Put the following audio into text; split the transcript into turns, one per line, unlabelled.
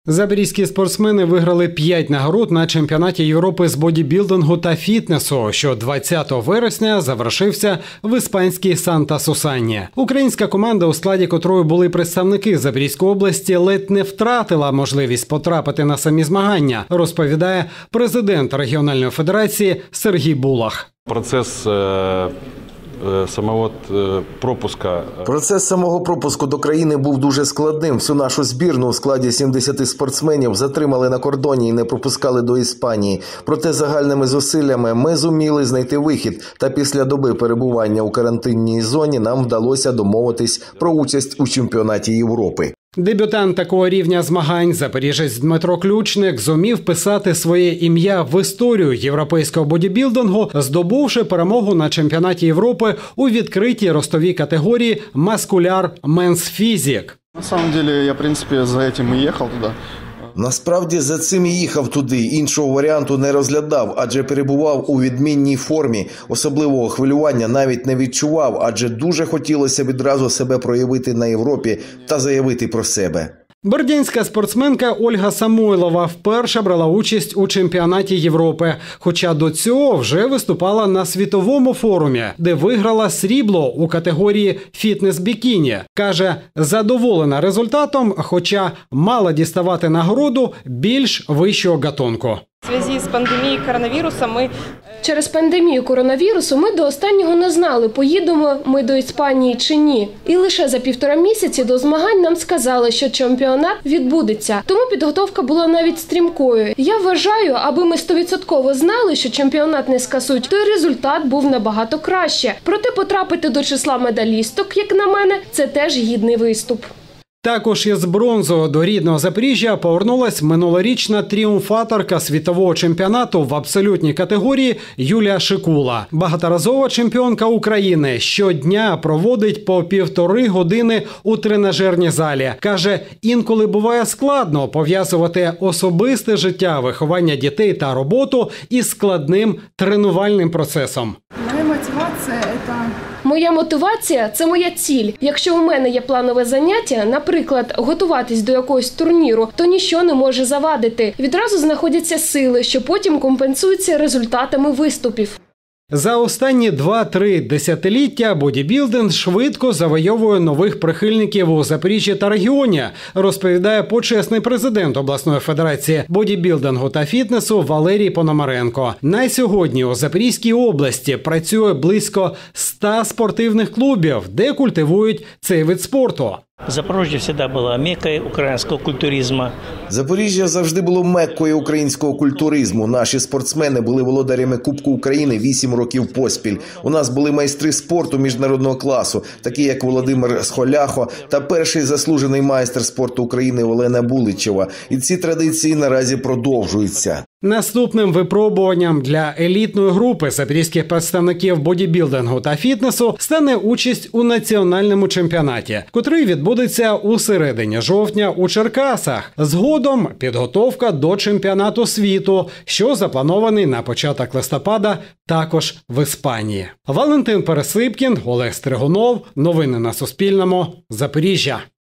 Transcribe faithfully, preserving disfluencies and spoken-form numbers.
Запорізькі спортсмени виграли п'ять нагород на чемпіонаті Європи з бодібілдингу та фітнесу, що двадцятого вересня завершився в іспанській Санта-Сусанні. Українська команда, у складі котрої були представники Запорізької області, ледь не втратила можливість потрапити на самі змагання, розповідає президент регіональної федерації Сергій Булах.
Процес самого пропуска.
Процес самого пропуску до країни був дуже складним. Всю нашу збірну у складі сімдесяти спортсменів затримали на кордоні і не пропускали до Іспанії. Проте загальними зусиллями ми зуміли знайти вихід. Та після доби перебування у карантинній зоні нам вдалося домовитись про участь у чемпіонаті Європи.
Дебютант такого рівня змагань, запоріжець Дмитро Ключник, зумів писати своє ім'я в історію європейського бодібілдингу, здобувши перемогу на чемпіонаті Європи у відкритій ростовій категорії «Маскуляр Менс Фізік».
На самом деле, я, в принципі, за цим і їхав туди.
Насправді, за цим і їхав туди, іншого варіанту не розглядав, адже перебував у відмінній формі. Особливого хвилювання навіть не відчував, адже дуже хотілося відразу себе проявити на Європі та заявити про себе.
Бердянська спортсменка Ольга Самойлова вперше брала участь у чемпіонаті Європи, хоча до цього вже виступала на світовому форумі, де виграла срібло у категорії «Фітнес-бікіні». Каже, задоволена результатом, хоча мала діставати нагороду більш вищого гатунку.
В зв'язку з пандемією коронавірусу ми...
Через пандемію коронавірусу ми до останнього не знали, поїдемо ми до Іспанії чи ні. І лише за півтора місяці до змагань нам сказали, що чемпіонат відбудеться. Тому підготовка була навіть стрімкою. Я вважаю, аби ми стовідсотково знали, що чемпіонат не скасують, то й результат був набагато краще. Проте потрапити до числа медалісток, як на мене, це теж гідний виступ.
Також із бронзою до рідного Запоріжжя повернулась минулорічна тріумфаторка світового чемпіонату в абсолютній категорії Юлія Шикула. Багаторазова чемпіонка України щодня проводить по півтори години у тренажерній залі. Каже, інколи буває складно пов'язувати особисте життя, виховання дітей та роботу із складним тренувальним процесом.
Моя мотивація – це...
Моя мотивація – це моя ціль. Якщо у мене є планове заняття, наприклад, готуватись до якогось турніру, то ніщо не може завадити. Відразу знаходяться сили, що потім компенсуються результатами виступів.
За останні два-три десятиліття бодібілдинг швидко завойовує нових прихильників у Запоріжжі та регіоні, розповідає почесний президент обласної федерації бодібілдингу та фітнесу Валерій Пономаренко. На сьогодні у Запорізькій області працює близько ста спортивних клубів, де культивують цей вид спорту.
Запоріжжя завжди було меккою українського культуризму.
Запоріжжя завжди було меккою українського культуризму. Наші спортсмени були володарями Кубку України вісім років поспіль. У нас були майстри спорту міжнародного класу, такі як Володимир Схоляхо та перший заслужений майстер спорту України Олена Буличева. І ці традиції наразі продовжуються.
Наступним випробуванням для елітної групи запорізьких представників бодібілдингу та фітнесу стане участь у національному чемпіонаті, котрий відбудеться у середині жовтня у Черкасах. Згодом підготовка до чемпіонату світу, що запланований на початок листопада також в Іспанії. Валентин Пересипкін, Олег Стригунов. Новини на Суспільному. Запоріжжя.